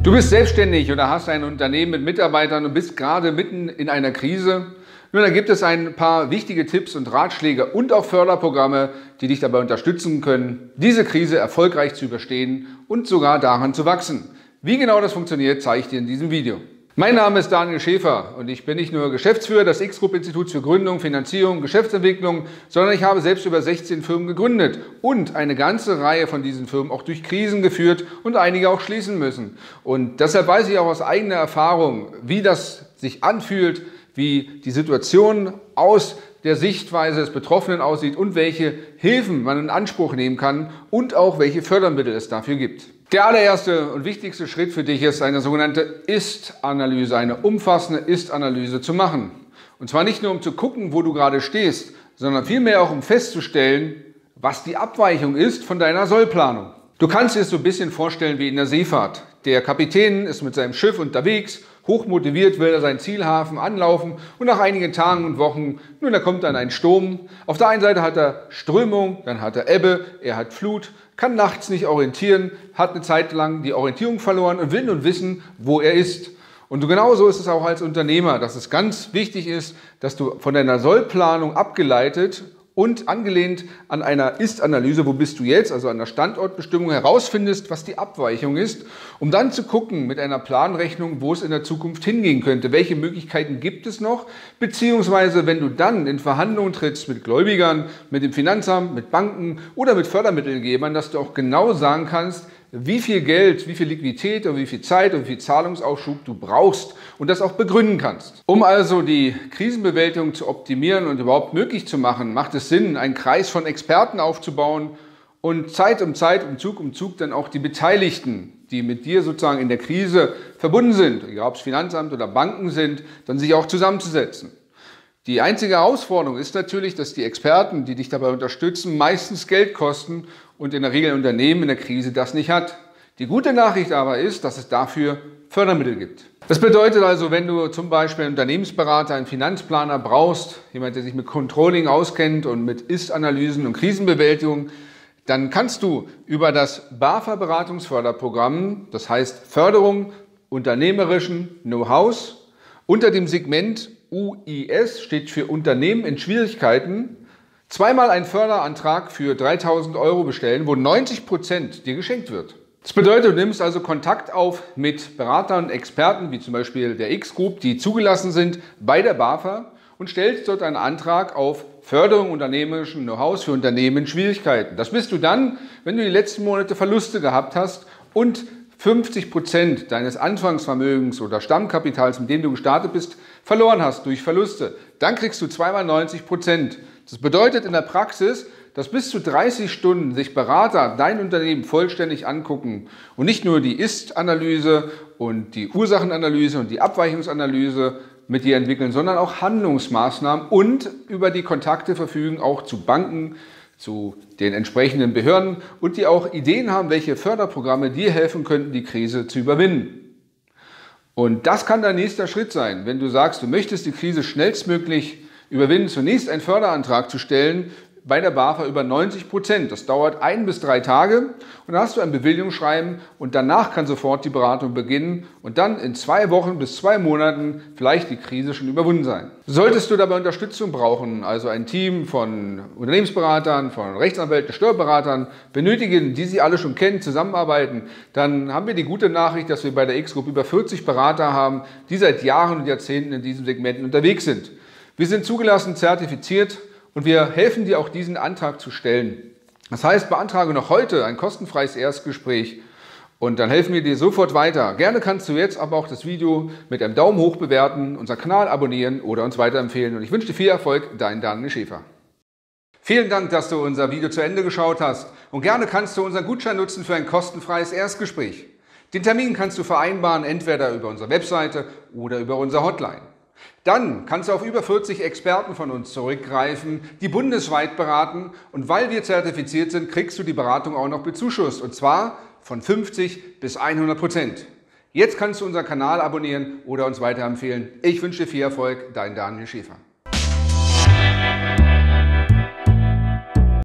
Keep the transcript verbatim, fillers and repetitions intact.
Du bist selbstständig oder hast ein Unternehmen mit Mitarbeitern und bist gerade mitten in einer Krise. Nun, da gibt es ein paar wichtige Tipps und Ratschläge und auch Förderprogramme, die dich dabei unterstützen können, diese Krise erfolgreich zu überstehen und sogar daran zu wachsen. Wie genau das funktioniert, zeige ich dir in diesem Video. Mein Name ist Daniel Schäfer und ich bin nicht nur Geschäftsführer des X-Group-Instituts für Gründung, Finanzierung, Geschäftsentwicklung, sondern ich habe selbst über sechzehn Firmen gegründet und eine ganze Reihe von diesen Firmen auch durch Krisen geführt und einige auch schließen müssen. Und deshalb weiß ich auch aus eigener Erfahrung, wie das sich anfühlt, wie die Situation aus der Sichtweise des Betroffenen aussieht und welche Hilfen man in Anspruch nehmen kann und auch welche Fördermittel es dafür gibt. Der allererste und wichtigste Schritt für dich ist, eine sogenannte Ist-Analyse, eine umfassende Ist-Analyse zu machen. Und zwar nicht nur, um zu gucken, wo du gerade stehst, sondern vielmehr auch, um festzustellen, was die Abweichung ist von deiner Sollplanung. Du kannst dir es so ein bisschen vorstellen wie in der Seefahrt. Der Kapitän ist mit seinem Schiff unterwegs, hochmotiviert will er seinen Zielhafen anlaufen und nach einigen Tagen und Wochen, nun, da kommt dann ein Sturm. Auf der einen Seite hat er Strömung, dann hat er Ebbe, er hat Flut, kann nachts nicht orientieren, hat eine Zeit lang die Orientierung verloren und will nun wissen, wo er ist. Und genauso ist es auch als Unternehmer, dass es ganz wichtig ist, dass du von deiner Sollplanung abgeleitet und angelehnt an einer Ist-Analyse, wo bist du jetzt, also an der Standortbestimmung, herausfindest, was die Abweichung ist, um dann zu gucken mit einer Planrechnung, wo es in der Zukunft hingehen könnte. Welche Möglichkeiten gibt es noch? Beziehungsweise, wenn du dann in Verhandlungen trittst mit Gläubigern, mit dem Finanzamt, mit Banken oder mit Fördermittelgebern, dass du auch genau sagen kannst, wie viel Geld, wie viel Liquidität und wie viel Zeit und wie viel Zahlungsaufschub du brauchst und das auch begründen kannst. Um also die Krisenbewältigung zu optimieren und überhaupt möglich zu machen, macht es Sinn, einen Kreis von Experten aufzubauen und Zeit um Zeit, um Zug um Zug dann auch die Beteiligten, die mit dir sozusagen in der Krise verbunden sind, egal ob es Finanzamt oder Banken sind, dann sich auch zusammenzusetzen. Die einzige Herausforderung ist natürlich, dass die Experten, die dich dabei unterstützen, meistens Geld kosten und in der Regel ein Unternehmen in der Krise das nicht hat. Die gute Nachricht aber ist, dass es dafür Fördermittel gibt. Das bedeutet also, wenn du zum Beispiel einen Unternehmensberater, einen Finanzplaner brauchst, jemand, der sich mit Controlling auskennt und mit Ist-Analysen und Krisenbewältigung, dann kannst du über das BAFA-Beratungsförderprogramm, das heißt Förderung unternehmerischen Know-hows, unter dem Segment U I S steht für Unternehmen in Schwierigkeiten, zweimal einen Förderantrag für dreitausend Euro bestellen, wo neunzig Prozent dir geschenkt wird. Das bedeutet, du nimmst also Kontakt auf mit Beratern, Experten, wie zum Beispiel der X-Group, die zugelassen sind bei der BAFA und stellst dort einen Antrag auf Förderung unternehmerischen Know-hows für Unternehmen in Schwierigkeiten. Das bist du dann, wenn du die letzten Monate Verluste gehabt hast und fünfzig Prozent deines Anfangsvermögens oder Stammkapitals, mit dem du gestartet bist, verloren hast durch Verluste. Dann kriegst du zweimal neunzig Prozent. Das bedeutet in der Praxis, dass bis zu dreißig Stunden sich Berater dein Unternehmen vollständig angucken und nicht nur die Ist-Analyse und die Ursachenanalyse und die Abweichungsanalyse mit dir entwickeln, sondern auch Handlungsmaßnahmen und über die Kontakte verfügen, auch zu Banken, zu den entsprechenden Behörden und die auch Ideen haben, welche Förderprogramme dir helfen könnten, die Krise zu überwinden. Und das kann dein nächster Schritt sein, wenn du sagst, du möchtest die Krise schnellstmöglich überwinden, zunächst einen Förderantrag zu stellen bei der BAFA über neunzig Prozent. Das dauert ein bis drei Tage und dann hast du ein Bewilligungsschreiben und danach kann sofort die Beratung beginnen und dann in zwei Wochen bis zwei Monaten vielleicht die Krise schon überwunden sein. Solltest du dabei Unterstützung brauchen, also ein Team von Unternehmensberatern, von Rechtsanwälten, Steuerberatern benötigen, die sie alle schon kennen, zusammenarbeiten, dann haben wir die gute Nachricht, dass wir bei der X-Group über vierzig Berater haben, die seit Jahren und Jahrzehnten in diesem Segment unterwegs sind. Wir sind zugelassen, zertifiziert und wir helfen dir auch, diesen Antrag zu stellen. Das heißt, beantrage noch heute ein kostenfreies Erstgespräch und dann helfen wir dir sofort weiter. Gerne kannst du jetzt aber auch das Video mit einem Daumen hoch bewerten, unseren Kanal abonnieren oder uns weiterempfehlen. Und ich wünsche dir viel Erfolg, dein Daniel Schäfer. Vielen Dank, dass du unser Video zu Ende geschaut hast und gerne kannst du unseren Gutschein nutzen für ein kostenfreies Erstgespräch. Den Termin kannst du vereinbaren, entweder über unsere Webseite oder über unsere Hotline. Dann kannst du auf über vierzig Experten von uns zurückgreifen, die bundesweit beraten und weil wir zertifiziert sind, kriegst du die Beratung auch noch bezuschusst und zwar von fünfzig bis hundert Prozent. Jetzt kannst du unseren Kanal abonnieren oder uns weiterempfehlen. Ich wünsche dir viel Erfolg, dein Daniel Schäfer.